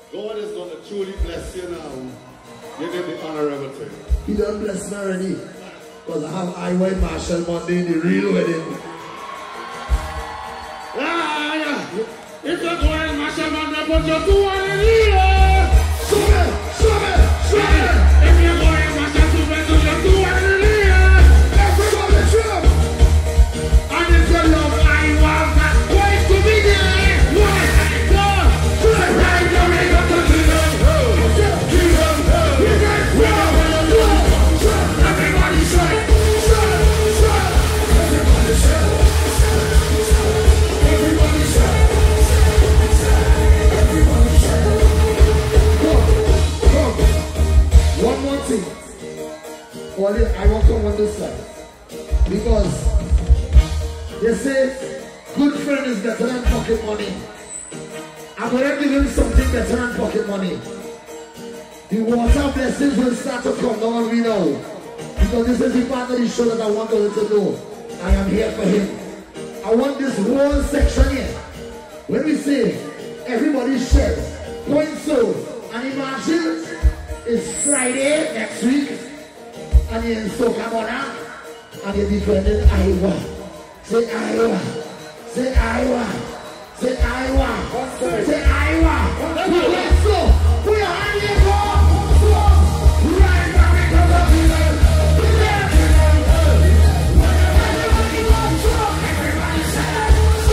God is going to truly bless you now. You get the honorable thing. He done bless me already. Because I have Iwer and Machel Montano in the real wedding. Yeah. If you're going Machel Montano, put your 2 in here. Shove it. If you're going Machel Montano, put your 2 in here. Everybody jump. And if you love Iwer, that's going to be there. Everybody say. One more thing. I want to come on this side. Because they say good friend is better than pocket money. I'm going to give him something better than pocket money. The water blessings will start to come down we know. Because this is the part of the show that I want you to know. I am here for him. I want this whole section here. When we say everybody share, point so, and imagine it's Friday next week, and you're in Sokamona, and you're defending Iwer. Say Iwer. Say Iwer. Say Iwer. Say Iwer. Let's go. Put your hand here, go. Right now, we come up here. Everybody say.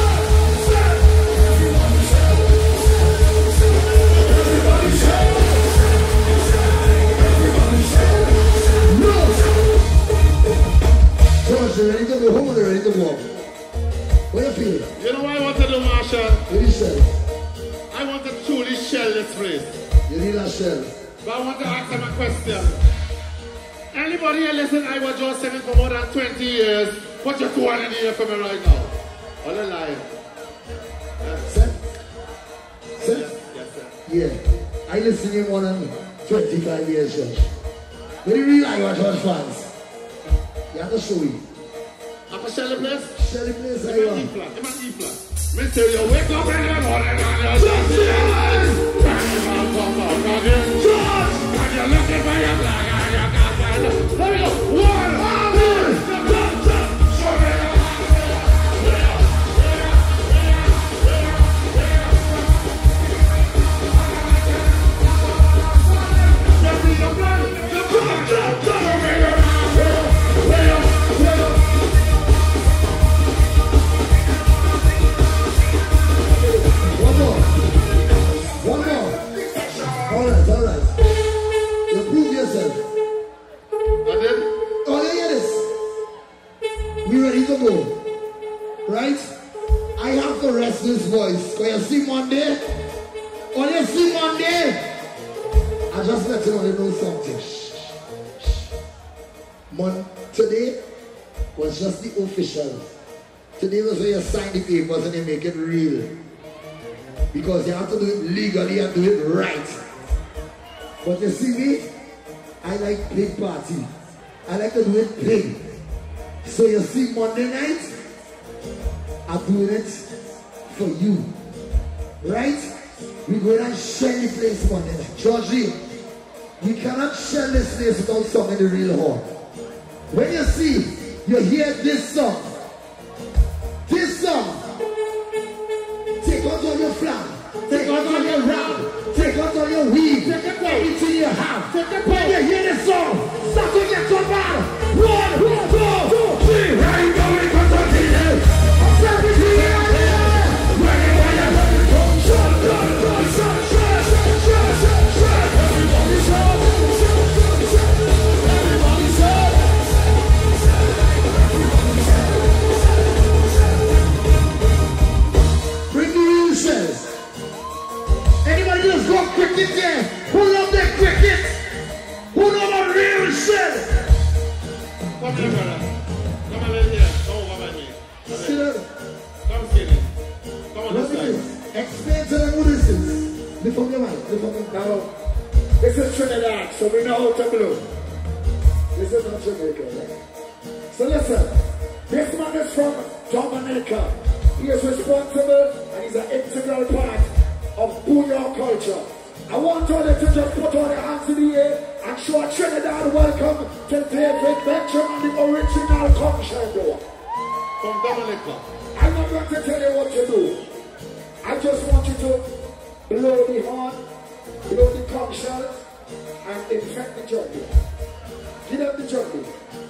George, you ready to go home or you ready to walk? What do you feel? You know what I want to do, Marshall? What do you say? I want to truly shell this place. You need a shell. But I want to ask them a question. Anybody here listen, I was just singing for more than 20 years. Put your 2 in the air for me right now. All alive. Sir? Sir? Yes, sir. Yeah. I listen to more than 25 years, George. When you realize what George fans, you have to show you. After Shelly Place? Shelly Place, It I might want. E flat. It might E flat. Mister, you wake up in the morning and you're just George! And you're looking for your black and your cat. There we go. 1, 2, show me your One more. All right. You prove yourself. I did? Oh, you hear this? We ready to go. Right? I have to rest this voice. When you see Monday, I just let you know something. Today was just the official. Today was when you sign the papers and you make it real. Because you have to do it legally and do it right. But you see me, I like big party. I like to do it big. So you see Monday night, I'm doing it for you. Right? We go and shell the place Monday night. Georgie, we cannot shell this place without song in the real hall. When you hear this song, take out all your flour, take out all your round, take out all your weed, everything you have. When you hear this song, start to get your bottle. 1, 2, 3, right now we got to see this. Anybody just got cricket there? Who love their cricket? Who know the real shit? Come here, brother. Come on in here. Come over by me. Come sit in. Come on this side. Explain to them who this is. Lift up your mic. Now, this is Trinidad, so we know how to blow. This is not Jamaica, right? So listen, this man is from Dominica. He is responsible and he's an integral part of Booyah culture. I want all of you to just put all your hands in the air and show a Trinidad welcome to David Benjamin, the original Conch. From Dominica. I'm not going to tell you what to do. I just want you to blow the horn, blow the conch shells, and infect the jungle. Get up the jungle.